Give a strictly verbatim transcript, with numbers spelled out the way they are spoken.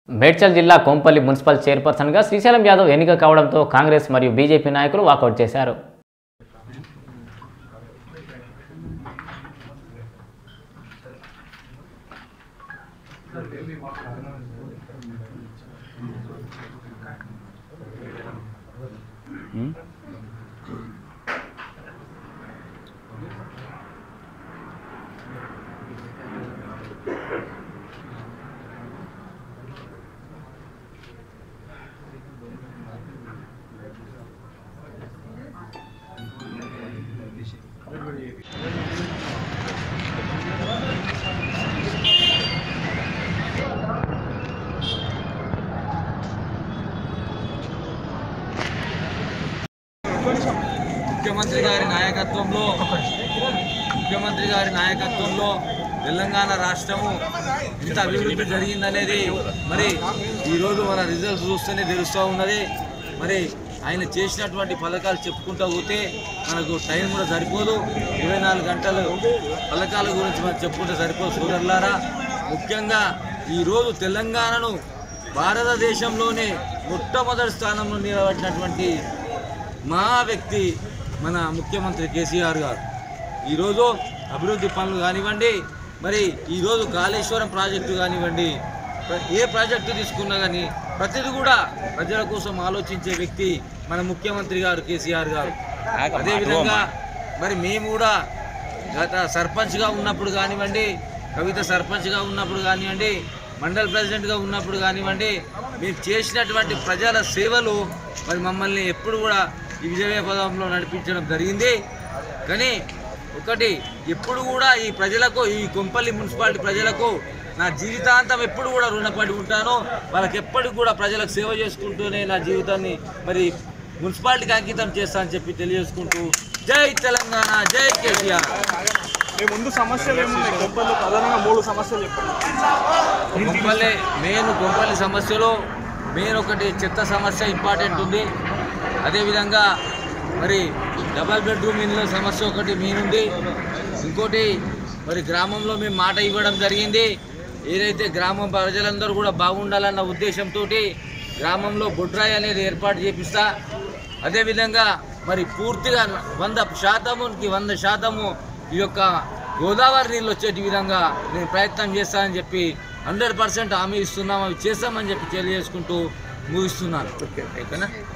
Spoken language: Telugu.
మేడ్చల్ జిల్లా కొంపల్లి మున్సిపల్ చైర్పర్సన్గా శ్రీశైలం యాదవ్ ఎన్నిక కావడంతో కాంగ్రెస్ మరియు బీజేపీ నాయకులు వాకౌట్ చేశారు. ముఖ్యమంత్రి గారి నాయకత్వంలో ముఖ్యమంత్రి గారి నాయకత్వంలో తెలంగాణ రాష్ట్రము ఇంత అభివృద్ధి జరిగిందనేది మరి ఈరోజు మన రిజల్ట్స్ చూస్తేనే తెలుస్తూ ఉన్నది. మరి ఆయన చేసినటువంటి పథకాలు చెప్పుకుంటూ పోతే మనకు టైం కూడా సరిపోదు. ఇరవై నాలుగు గంటలు పథకాల గురించి మనం చెప్పుకుంటే సరిపోదు సోదరులారా. ముఖ్యంగా ఈరోజు తెలంగాణను భారతదేశంలోనే మొట్టమొదటి స్థానంలో నిలబడినటువంటి మా వ్యక్తి మన ముఖ్యమంత్రి కేసీఆర్ గారు. ఈరోజు అభివృద్ధి పనులు కానివ్వండి, మరి ఈరోజు కాళేశ్వరం ప్రాజెక్టు కానివ్వండి, ఏ ప్రాజెక్టు తీసుకున్నా కానీ ప్రతిదీ కూడా ప్రజల కోసం ఆలోచించే వ్యక్తి మన ముఖ్యమంత్రి గారు కేసీఆర్ గారు. అదేవిధంగా మరి మేము కూడా గత సర్పంచ్గా ఉన్నప్పుడు కానివ్వండి, కవిత సర్పంచ్గా ఉన్నప్పుడు కానివ్వండి, మండల్ ప్రెసిడెంట్గా ఉన్నప్పుడు కానివ్వండి, మేము చేసినటువంటి ప్రజల సేవలు మరి మమ్మల్ని ఎప్పుడు కూడా ఈ విజయ పదంలో నడిపించడం జరిగింది. కానీ ఒకటి ఎప్పుడు కూడా ఈ ప్రజలకు, ఈ కొంపల్లి మున్సిపాలిటీ ప్రజలకు నా జీవితాంతం ఎప్పుడు కూడా రుణపడి ఉంటాను. వాళ్ళకి ఎప్పటికి కూడా ప్రజలకు సేవ చేసుకుంటూనే నా జీవితాన్ని మరి మున్సిపాలిటీకి అంకితం చేస్తానని చెప్పి తెలియజేసుకుంటూ జై తెలంగాణ, జై కేసీఆర్. ముందు సమస్యలు ఏమున్నాయి కొంపల్లి? ప్రధానంగా మూడు సమస్యలు చెప్పండి. కొంపల్లి మెయిన్ కొంపల్లి సమస్యలో మెయిన్ ఒకటి చెత్త సమస్య ఇంపార్టెంట్ ఉంది. అదేవిధంగా మరి డబల్ బెడ్రూమ్ ఇళ్ళ సమస్య ఒకటి మెయిన్ ఉంది. ఇంకోటి మరి గ్రామంలో మేము మాట ఇవ్వడం జరిగింది. ఏదైతే గ్రామం ప్రజలందరూ కూడా బాగుండాలన్న ఉద్దేశంతో గ్రామంలో బొడ్రాయి అనేది ఏర్పాటు చేపిస్తా. అదేవిధంగా మరి పూర్తిగా వంద శాతముకి వంద శాతము ఈ యొక్క గోదావరి నీళ్ళు వచ్చేటి విధంగా నేను ప్రయత్నం చేస్తానని చెప్పి హండ్రెడ్ పర్సెంట్ హామీ ఇస్తున్నాం. అవి చేస్తామని చెప్పి తెలియజేసుకుంటూ ముగిస్తున్నాను. ఓకేనా?